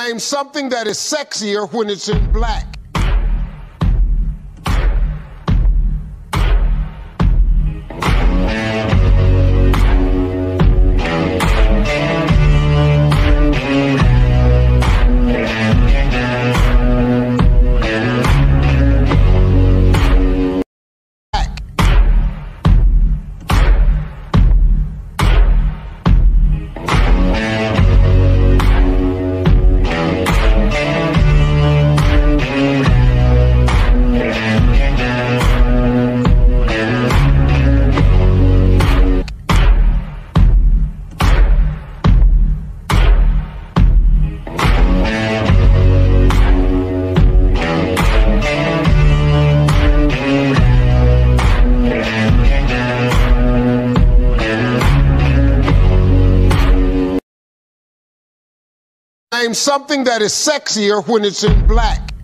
Name something that is sexier when it's in black. Name something that is sexier when it's in black.